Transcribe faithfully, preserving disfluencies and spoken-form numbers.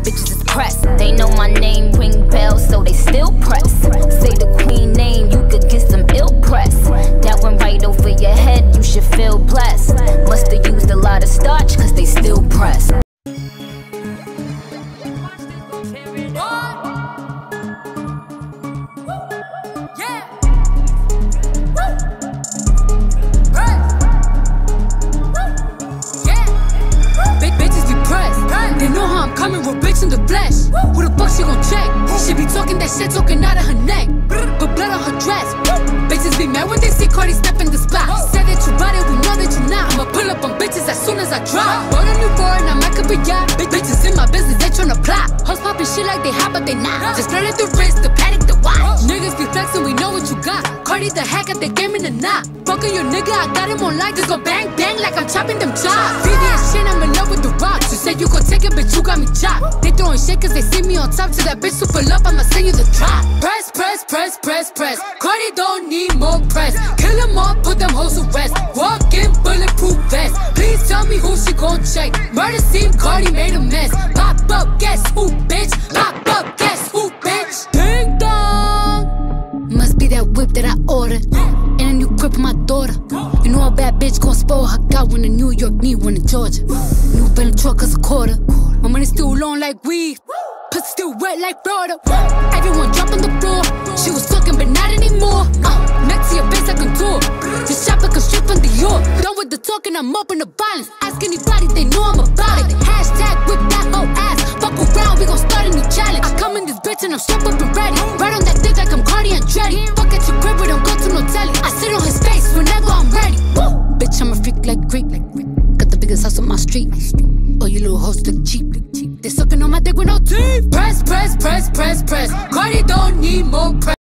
bitches is pressed. They know my name ring bells, so they still press. Say the queen name, you could get some ill press. That went right over your head, you should feel blessed. Must've used a lot of starch, cause they still press. They know how I'm coming, real bitch in the flesh. Who the fuck she gon' check? She be talking that shit, talking out of her neck. But blood on her dress. Bitches be mad when they see Cardi step in the spot. Say that you bought it, we know that you not. I'ma pull up on bitches as soon as I drop. Bought a new foreign, I'm like a yacht. Bitches in my business, they tryna plot. Hoes poppin' shit like they hot, but they not. Just flirting the wrist, the paddock, the watch. Niggas be flexing, we know what you got. Cardi the hack at the game in the knot. Fuckin' your nigga, I got him on light. Just go bang, bang like I'm chopping them chops. V V S shit, I'm in love with the rocks. You said you gon' take it, bitch, you got me chopped. They throwing shit cause they see me on top. To that bitch super love, I'ma send you the drop. Press, press, press, press, press. Cardi don't need more press. Kill them all, put them hoes to rest. Walk in, bulletproof vest. Please tell me who she gon' check. Murder scene, Cardi made a mess. Pop up, guess who, bitch? Pop up, guess who, bitch? Ding dong. Must be that whip that I ordered. And a new crib for my daughter. You know a bad bitch gon' spoil her. Got one in New York, need one in Georgia. New Bentley truck is a quarter. My money still long like weed. Pussy still wet like Florida. Everyone drop on the floor. She was talking but not anymore. uh, Next to your face like a door. Just shop like a strip from Dior. Done with the talking, I'm up in the violence. Ask anybody, they know I'm about it. Hashtag whip that whole ass. Fuck around, we gon' start a new challenge. I come in this bitch and I'm strapped up and ready. Right on that dick like I'm Cardi and Dreddy. Fuck at your crib, we don't go to no telly. I sit on his face whenever I'm ready. Woo! Bitch, I'm a freak like Greek. Got the biggest house on my street. Oh, you little hoes look cheap. They sucking on my dick with no teeth. Press, press, press, press, press. Cardi don't need more press.